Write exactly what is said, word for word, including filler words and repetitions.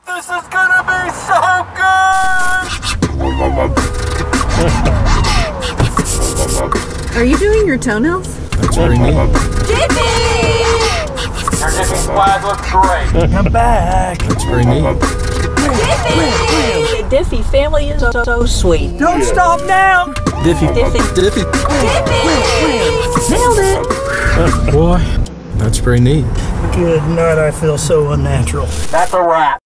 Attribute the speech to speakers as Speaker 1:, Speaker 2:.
Speaker 1: This is gonna be so good!
Speaker 2: Are you doing your toenails?
Speaker 3: That's very neat.
Speaker 2: Diffie!
Speaker 1: Your Diffie swag looks great.
Speaker 3: I'm back. That's very neat.
Speaker 4: The Diffie family is so, so sweet.
Speaker 1: Don't stop now!
Speaker 3: Diffie.
Speaker 4: Diffie.
Speaker 3: Diffie.
Speaker 2: Nailed it!
Speaker 3: Boy, that's very neat.
Speaker 1: Good night, I feel so unnatural. That's a wrap.